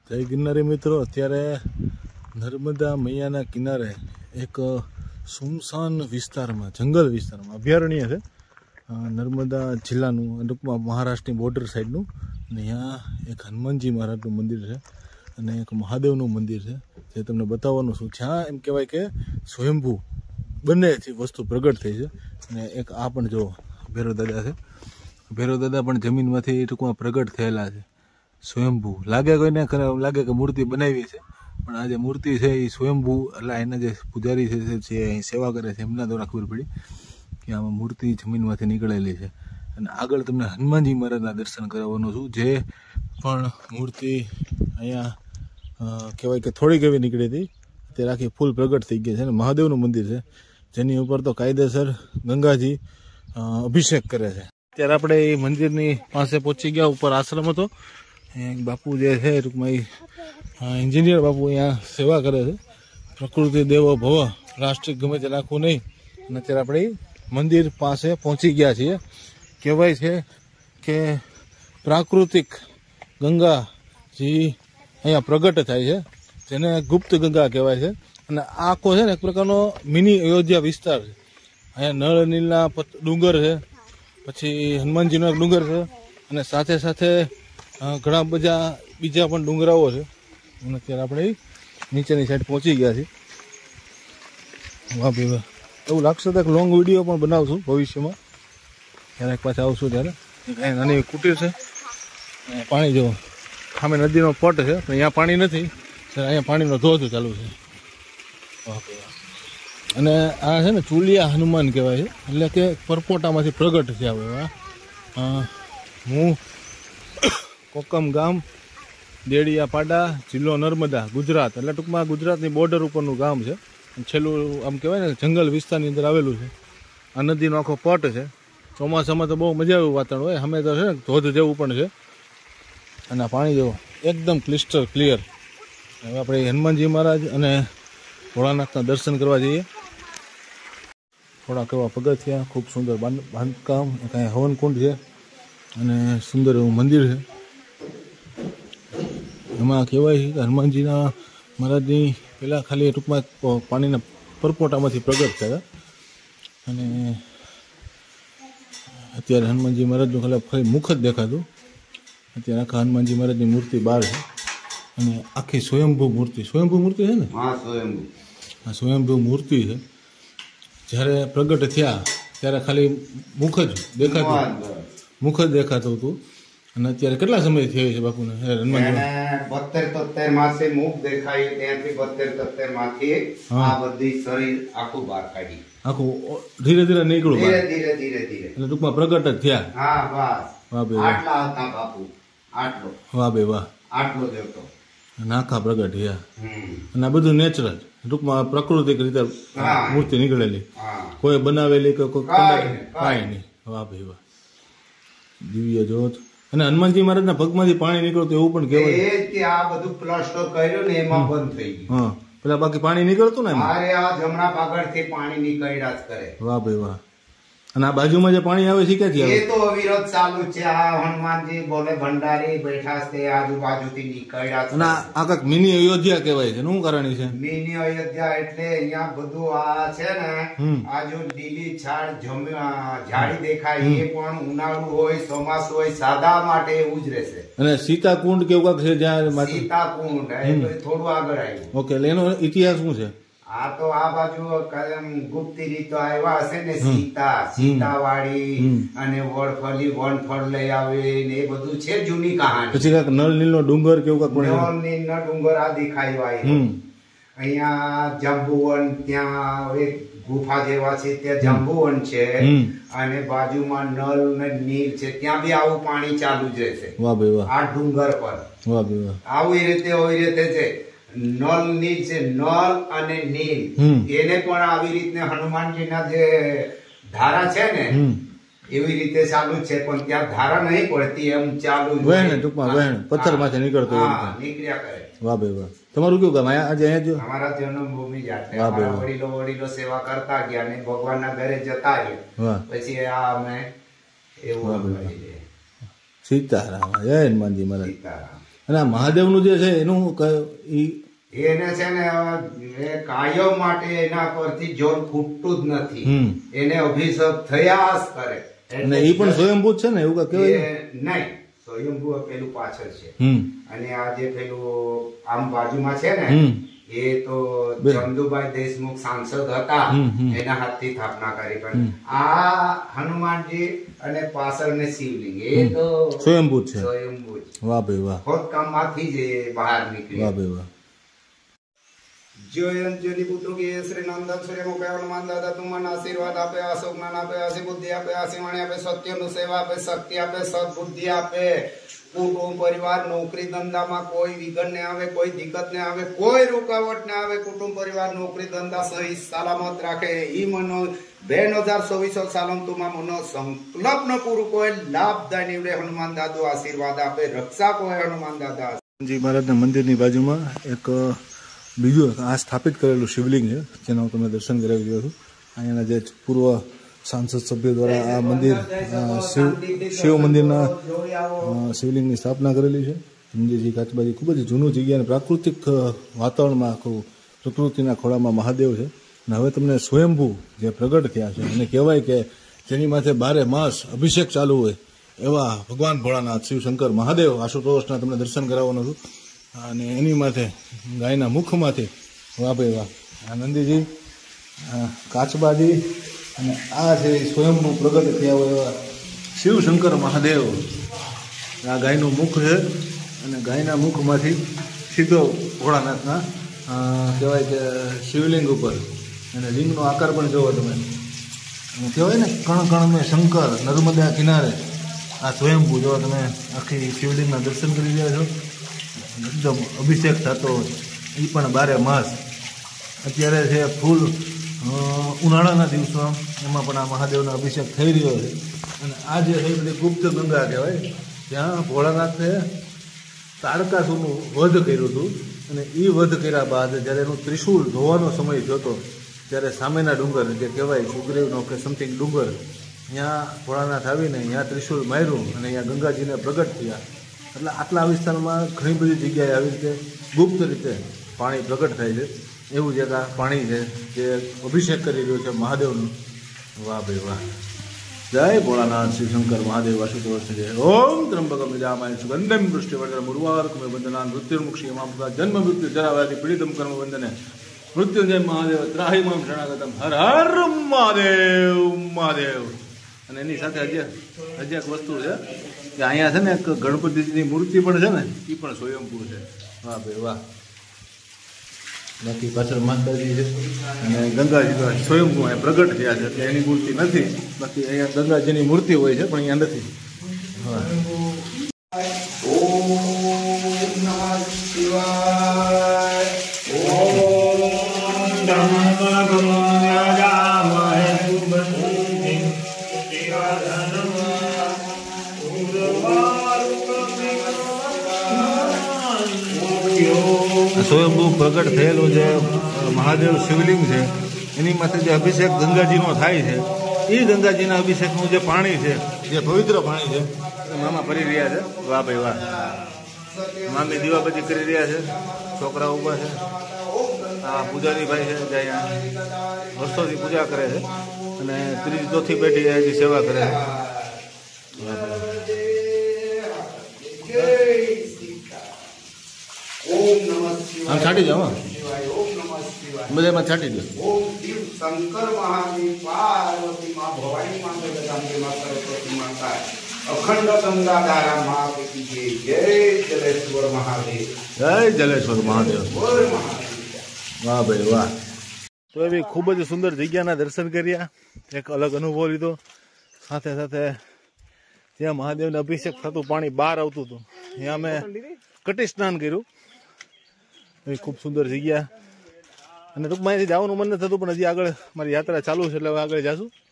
જય ગિરનારી મિત્રો, અત્યારે નર્મદા મૈયાના કિનારે એક સુમસાન વિસ્તારમાં, જંગલ વિસ્તારમાં અભયારણ્ય છે. નર્મદા જિલ્લાનું, ટૂંકમાં મહારાષ્ટ્રની બોર્ડર સાઈડનું. અને અહીંયા એક હનુમાનજી મહારાજનું મંદિર છે અને એક મહાદેવનું મંદિર છે, જે તમને બતાવવાનું છું. જ્યાં એમ કહેવાય કે સ્વયંભૂ બંને વસ્તુ પ્રગટ થઈ છે. અને એક આ પણ જો ભૈરવ દાદા છે. ભૈરવ દાદા પણ જમીનમાંથી ટૂંકમાં પ્રગટ થયેલા છે. સ્વયંભૂ લાગે, કોઈને લાગે કે મૂર્તિ બનાવી છે, પણ આ જે મૂર્તિ છે એ સ્વયંભૂ, એટલે એના જે પૂજારી છે જે અહીં સેવા કરે છે એમના દ્વારા ખબર પડી કે આમાં મૂર્તિ જમીનમાંથી નીકળેલી છે. અને આગળ તમને હનુમાનજી મહારાજના દર્શન કરાવવાનું છું, જે પણ મૂર્તિ અહીંયા કહેવાય કે થોડીક એવી નીકળી હતી, અત્યારે આખી ફૂલ પ્રગટ થઈ ગઈ છે. અને મહાદેવનું મંદિર છે, જેની ઉપર તો કાયદેસર ગંગાજી અભિષેક કરે છે. અત્યારે આપણે એ મંદિરની પાસે પહોંચી ગયા. ઉપર આશ્રમ હતો, એક બાપુ જે છે ટૂંકમાં એન્જિનિયર બાપુ અહીંયા સેવા કરે છે. પ્રકૃતિ દેવો ભવ, પ્લાસ્ટિક ગમે તે નાખવું નહીં. અને અત્યારે આપણે મંદિર પાસે પહોંચી ગયા છીએ. કહેવાય છે કે પ્રાકૃતિક ગંગાજી અહીંયા પ્રગટ થાય છે, જેને ગુપ્ત ગંગા કહેવાય છે. અને આ આખો છે ને એક પ્રકારનો મિની અયોધ્યા વિસ્તાર છે. અહીંયા નળ નીલના ડુંગર છે, પછી હનુમાનજીનો એક ડુંગર છે, અને સાથે સાથે ઘણા બધા બીજા પણ ડુંગરાઓ છે. અને અત્યારે આપણે નીચેની સાઈડ પહોંચી ગયા છીએ. વાહ ભાઈ વાહ, એવું લાગશે તો એક લોંગ વિડીયો પણ બનાવશું ભવિષ્યમાં, ક્યારેક પાછા આવશું ત્યારે. કાંઈ નાની કુટીર છે, પાણી જો સામે નદીનો પટ છે, પણ અહીંયા પાણી નથી, અહીંયા પાણીનો ધોધ ચાલુ છે. વાહ ભાઈ વાહ. અને આ છે ને ચુલિયા હનુમાન કહેવાય છે, એટલે કે પરપોટામાંથી પ્રગટ થયા હોય. હું કોકમ ગામ, દેડિયા પાડા, જિલ્લો નર્મદા, ગુજરાત. એટલે ટૂંકમાં ગુજરાતની બોર્ડર ઉપરનું ગામ છે. છેલ્લું આમ કહેવાય ને જંગલ વિસ્તારની અંદર આવેલું છે. આ નદીનો આખો પટ છે. ચોમાસામાં તો બહુ મજા આવ્યું વાતાવરણ હોય, અમે તો છે ને ધોધ જેવું પણ છે. અને પાણી જેવો એકદમ ક્લિસ્ટર ક્લિયર. હવે આપણે હનુમાનજી મહારાજ અને ભોળાનાથના દર્શન કરવા જઈએ. થોડાક એવા પગથિયા, ખૂબ સુંદર બાંધકામ, કાંઈ હવનકુંડ છે અને સુંદર એવું મંદિર છે. એમાં કહેવાય છે કે હનુમાનજીના મહારાજની પહેલાં ખાલી ટૂંકમાં પાણીના પરપોટામાંથી પ્રગટ થયા, અને અત્યારે હનુમાનજી મહારાજનું ખાલી મુખ જ દેખાતું. અત્યારે આખા હનુમાનજી મહારાજની મૂર્તિ બહાર છે, અને આખી સ્વયંભૂ મૂર્તિ છે ને? હા, સ્વયંભૂ મૂર્તિ છે. જ્યારે પ્રગટ થયા ત્યારે ખાલી મુખ જ દેખાતું હતું. અને અત્યારે કેટલા સમય થયો છે બાપુને હનુમાનજી? 72-73 માસે મુખ દેખાય, ત્યાંથી 72-73 માંથી આ બધી શરીર આખું બહાર કાઢી, આખું ધીરે ધીરે નીકળ્યું, ધીરે એટલે ટૂંકમાં પ્રગટ જ થયા. હા બસ. વાહ બે આટલા હતા બાપુ, આટલો. વાહ બે વાહ, આટલો જ હતો. આખા પ્રગટ થયા. અને આ બધું નેચરલ, ટૂંકમાં પ્રાકૃતિક રીતે મૂર્તિ નીકળેલી, કોઈ બનાવેલી કે કોઈ કાંઈ નહીં. વાહ ભાઈ વાહ, દિવ્ય જોત. અને હનુમાનજી મહારાજના પગમાંથી પાણી નીકળતું એવું પણ કહેવાય કે આ બધું પ્લાસ્ટર કર્યું ને એમાં બંધ થઈ ગયું. હા, પેલા બાકી પાણી નીકળતું ને એમાં. અરે આ જમણા પાગળથી પાણી નીકળ્યા જ કરે. વાહ ભાઈ વાહ. અને આ બાજુમાં જે પાણી આવે છે ક્યાંથી આવે? એ તો અવિરત ચાલુ છે. આ હનુમાનજી બોલે ભંડારી બેઠા છે, આજુબાજુથી નીકળ્યા છે. અને આ કાંઈક મિની અયોધ્યા કહેવાય છે, શું કારણ છે? મિની અયોધ્યા એટલે અહીંયા બધું આ છે ને, આ જો લીલી છાડ ઝાડી દેખાય એ પણ ઉનાળુ હોય, ચોમાસું હોય, સાદા માટે એવું જ રહેશે. અને સીતાકુંડ કેવું કાંક છે જ્યાં? સીતાકુંડ થોડું આગળ આવ્યું. ઓકે, એટલે એનો ઇતિહાસ શું છે? આ તો આ બાજુ ગુપ્તી રીતો આવ્યા હશે ને, સીતાવાળી અને વનફળ લઈ આવે ને એ બધું છે જૂની કહાણી. પછી કાંઈક નળ નીલનો ડુંગર કેવું કાંઈક? નળ નીલનો ડુંગર આ દેખાયો. અહીંયા જાંબુવન, ત્યાં એક ગુફા જેવા છે, ત્યાં જાંબુવન છે, અને બાજુમાં નળ ને નીલ છે, ત્યાં બી આવું પાણી ચાલુ જ રહેશે. વાહ ભાઈ વાહ. આ ડુંગર પર વાહ ભાઈ વાહ. આવી રીતે છે. નલ નીલ છે, નલ અને નીલ, એને પણ આવી રીતે હનુમાનજીના જે ધારા છે ને એવી રીતે ચાલુ છે, પણ ત્યાં ધારા નહીં પડતી, એમ ચાલુ પથ્થર માંથી નીકળતો નીકળ્યા કરે. વાહ ભાઈ વાહ. તમારું કેવું કામ? અહીંયા અમારા જન્મભૂમિ વડીલો સેવા કરતા ગયા ને ભગવાનના ઘરે જતા રહ્યા, પછી આ અમે એવું. સીતારામ, જય હનુમાનજી મહારાજ. અને આ મહાદેવનું જે છે એનું એને છે ને એ કાયમ માટે એના પરથી જોર ખૂટતું જ નથી. એને અભિષેક થયા જ કરે. અને એ પણ સ્વયંભૂત છે ને, એવું કહેવાય? નહીં, સ્વયંભૂ પેલું પાછળ છે. અને આ જે પેલું આમ બાજુમાં છે ને, એ તો ચંદુભાઈ દેશમુખ સાંસદ હતા, એના હાથથી સ્થાપના કરી. પણ આ હનુમાનજી અને પાછળ ને શિવલિંગ એ તો સ્વયંભૂત છે. સ્વયંભૂત. વાહ ભાઈ વાહ. ખોદકામ માંથી જ બહાર નીકળી. વાહ ભાઈ વાહ. જોયંજલી પુત્રો કે શ્રી નંદન સૂર્ય મુખે હનુમાન દાદા તું મને આશીર્વાદ આપે, અશોક જ્ઞાન આપે, આશી બુદ્ધિ આપે, આશી વાણી આપે, સત્યનું સેવા આપે, શક્તિ આપે, સદબુદ્ધિ આપે. કુટુંબ પરિવાર નોકરી ધંધામાં કોઈ વિઘન ને આવે, કોઈ દિક્કત ને આવે, કોઈ રૂકાવટ ને આવે. કુટુંબ પરિવાર નોકરી ધંધા સહી સલામત રાખે. ઈ મનો 2024 સાલમ તુમાં મનો સંકલ્પ ન પૂરું કોઈ લાભદાય નીવડે. હનુમાન દાદો આશીર્વાદ આપે, રક્ષા કોઈ હનુમાન દાદા. જી મહારાજના મંદિરની બાજુમાં એક બીજું આ સ્થાપિત કરેલું શિવલિંગ છે, જેના હું તમને દર્શન કરાવી રહ્યો છું. અહીંયાના જે પૂર્વ સાંસદ સભ્ય દ્વારા આ મંદિર શિવ મંદિરના શિવલિંગની સ્થાપના કરેલી છે. મંદિરજી કાચબાજી ખૂબ જ જૂનું જગ્યા અને પ્રાકૃતિક વાતાવરણમાં આખું પ્રકૃતિના ખોળામાં મહાદેવ છે. અને હવે તમને સ્વયંભૂ જે પ્રગટ થયા છે, અને કહેવાય કે જેની માથે 12 માસ અભિષેક ચાલુ હોય એવા ભગવાન ભોળાનાથ શિવશંકર મહાદેવ આશુતોષના તમને દર્શન કરાવવાનો છું. અને એની માથે ગાયના મુખમાંથી વાહ ભાઈ વાહ આનંદીજી, કાચબાજી અને આ છે સ્વયંભૂ પ્રગટ થયા હોય એવા શિવશંકર મહાદેવ. આ ગાયનું મુખ છે અને ગાયના મુખમાંથી સીધો ભોળાનાથના કહેવાય કે શિવલિંગ ઉપર, અને લિંગનો આકાર પણ જોવો તમે. અને કહેવાય ને કણ કણ મેં શંકર, નર્મદા કિનારે આ સ્વયંભૂ જો તમે આખી શિવલિંગના દર્શન કરી રહ્યા છો. એકદમ અભિષેક થતો એ પણ 12 માસ. અત્યારે છે ફૂલ ઉનાળાના દિવસો, એમાં પણ આ મહાદેવનો અભિષેક થઈ રહ્યો છે. અને આ જે છે બધી ગુપ્ત ગંગા કહેવાય, ત્યાં ભોળાનાથે તારકાસુરનું વધ કર્યું હતું. અને એ વધ કર્યા બાદ જ્યારે એનું ત્રિશૂળ ધોવાનો સમય થયો, ત્યારે સામેના ડુંગર જે કહેવાય સુગ્રીવનો કે સમથિંગ ડુંગર, ત્યાં ભોળાનાથ આવીને અહીંયા ત્રિશૂળ માર્યું અને અહીંયા ગંગાજીને પ્રગટ થયા. એટલે આટલા વિસ્તારમાં ઘણી બધી જગ્યાએ આવી રીતે ગુપ્ત રીતે પાણી પ્રગટ થાય છે. એવું જ એક આ પાણી છે જે અભિષેક કરી રહ્યું છે મહાદેવનું. વાહ ભાઈ વાહ. જય ભોળાનાથ શિવશંકર મહાદેવ આશુતોષ જય. ઓમ ત્રંબકમ યજામહેં સુગંધિમ પુષ્ટિવર્ધનમ ઉર્વારુકમિવ બંધનાન મૃત્યુર્મુક્ષીયમાં મામૃતા જન્મ મૃત્યુ જરાવ્યાધિ પીડિતમ કર્મ બંધને મૃત્યુંજય મહાદેવ ત્રાહી મામ શરણાગતમ હર હર મહાદેવ મહાદેવ. અને એની સાથે હજી એક વસ્તુ છે કે અહીંયા છે ને એક ગણપતિજીની મૂર્તિ પણ છે ને, એ પણ સ્વયંભૂ છે. વાહ ભાઈ વાહ. બાકી પાછળ માતાજી છે અને ગંગાજી તો સ્વયંભૂ અહીંયા પ્રગટ થયા છે, એટલે એની મૂર્તિ નથી. બાકી અહીંયા ગંગાજીની મૂર્તિ હોય છે પણ અહીંયા નથી. હા. સ્વયંભૂ પ્રગટ થયેલું જે મહાદેવ શિવલિંગ છે, એની માથે જે અભિષેક ગંગાજીનો થાય છે, એ ગંગાજીના અભિષેકનું જે પાણી છે, જે પવિત્ર પાણી છે, એ મામા ભરી રહ્યા છે. વાહ ભાઈ વાહ. મામી દીવાબત્તી કરી રહ્યા છે, છોકરા ઊભા છે. આ પૂજારી ભાઈ છે જે અહીંયા વર્ષોથી પૂજા કરે છે અને ત્રીજી ચોથી પેઢી એની સેવા કરે છે. આમ છાંટી જાઓ, બધામાં છાંટી દો. શંકર મહાદેવ, પાર્વતી માં, ભવાની માં, જગદંબે માં, સરસ્વતી માતા, અખંડ ગંગા ધારા માં કી જય. જય જલેશ્વર મહાદેવ. જય જલેશ્વર મહાદેવ. વાહ ભાઈ વાહ. તો એવી ખૂબ જ સુંદર જગ્યાના દર્શન કર્યા, એક અલગ અનુભવ લીધો. સાથે સાથે ત્યાં મહાદેવને અભિષેક થતું પાણી બહાર આવતું હતું, ત્યાં અમે કટી સ્નાન કર્યું. એ ખૂબ સુંદર જગ્યા. અને ટૂંકમાં અહીંથી જવાનું મન નથી થતું, પણ હજી આગળ મારી યાત્રા ચાલુ છે એટલે હવે આગળ જાશું.